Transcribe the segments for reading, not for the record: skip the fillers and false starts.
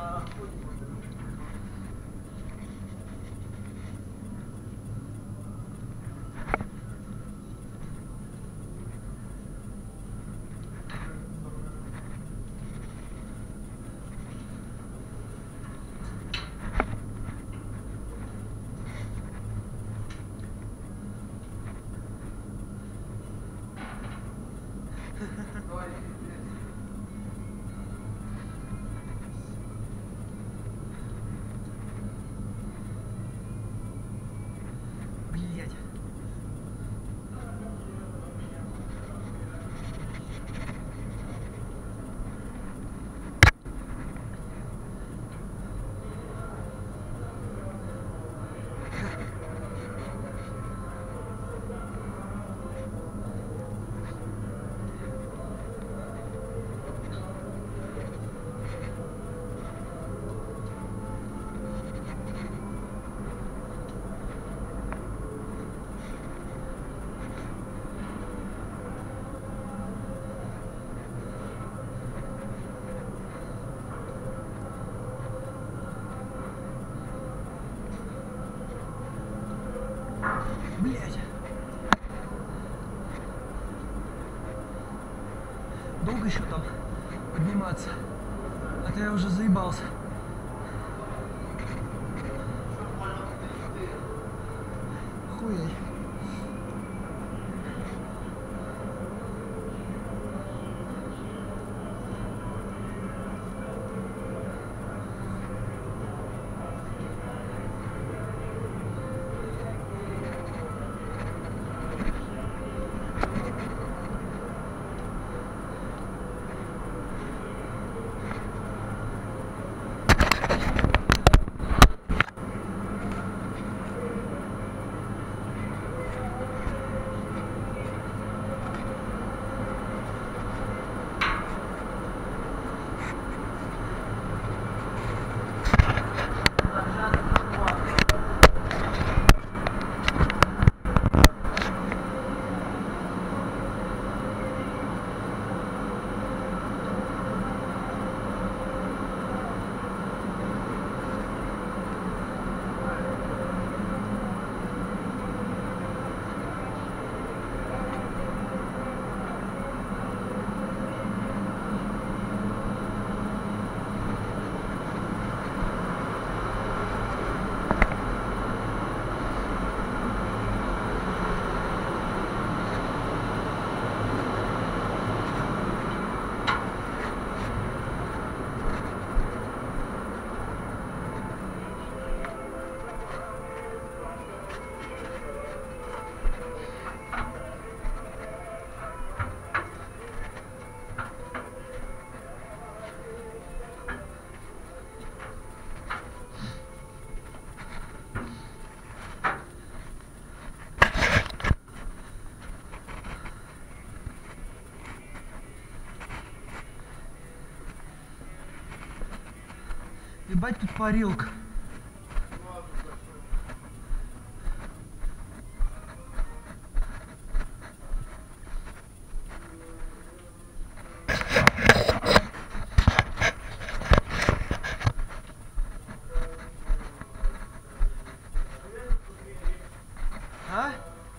Блять. Блять. Долго еще там подниматься? А то я уже заебался. Хуй. Ебать, тут парилка. А?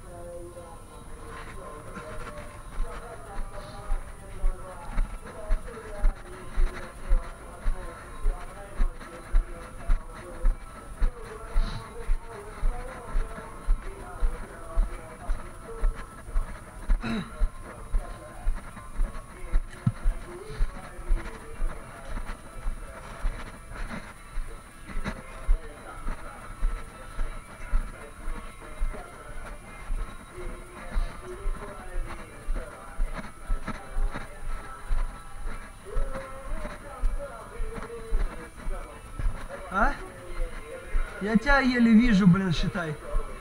А? Я тебя еле вижу, блин, считай.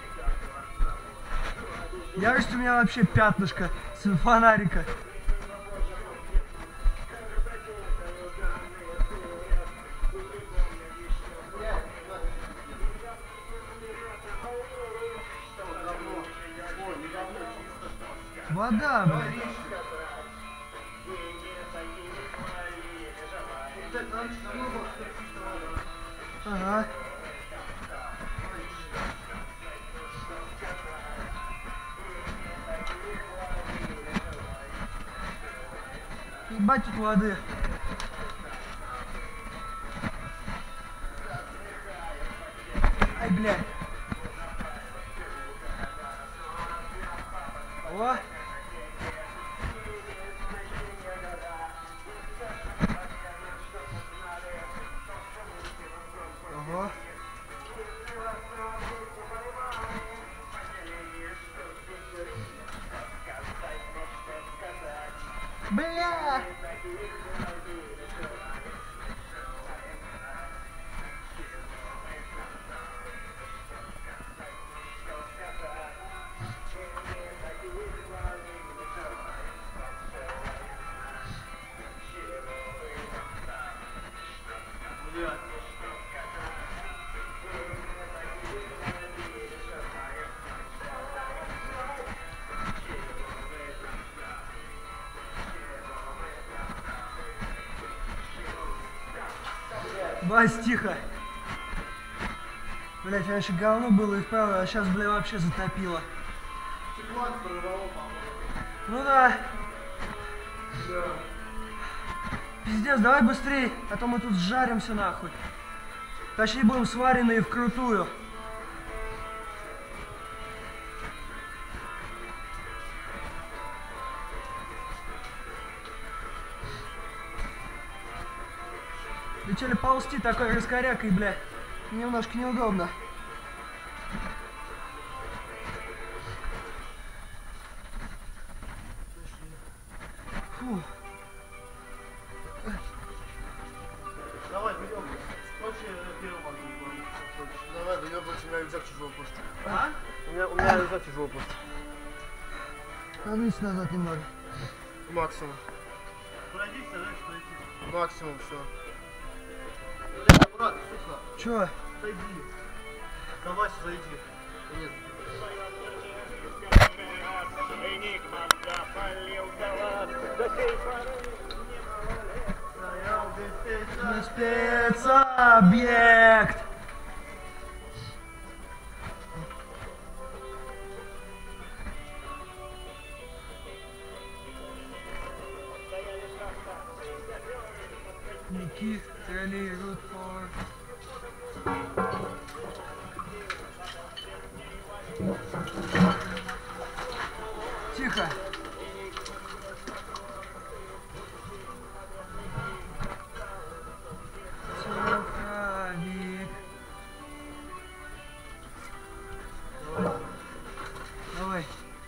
Я вижу, у меня вообще пятнышко с фонарика. Вода, блин. Ага. Ебать тут воды. Ай, блядь. О. Ого. Бля! Вась, тихо. Блять, раньше говно было и вправо, а сейчас, бля, вообще затопило. Ну да. Пиздец, давай быстрей, а то мы тут сжаримся нахуй. Точнее, будем сварены вкрутую. Летели ползти такой раскорякой, бля. Немножко неудобно. Фу. Давай, выебывай. Давай, выебывай, у меня рюкзак тяжелый просто. А? У меня рюкзак тяжелый просто. Вернись назад немного. Максимум. Пройдись, знаешь, пройти. Максимум, все. Брат, сука, Чё? зайди. Давай, зайди. Нет. Спецобъект! Ники троллируют по... Тихо! Суховик. Давай.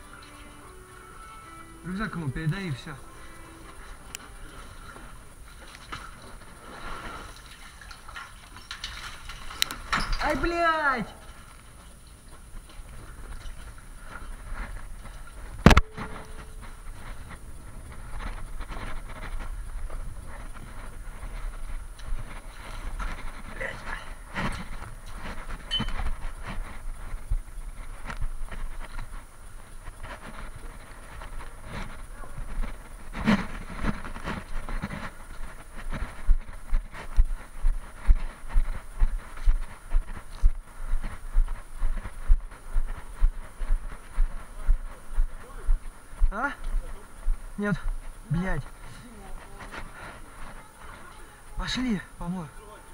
Рюкзак ему передай и все. Ай, блядь! А? Нет. Блядь. Пошли, помой.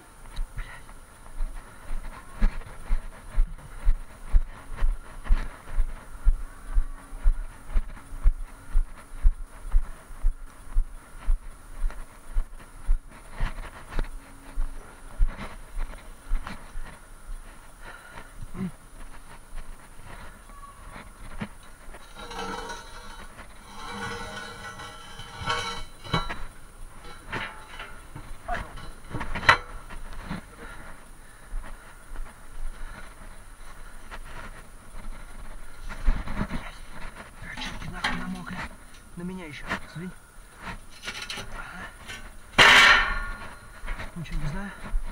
На меня еще. Сдвинь. Ага. Ничего не знаю.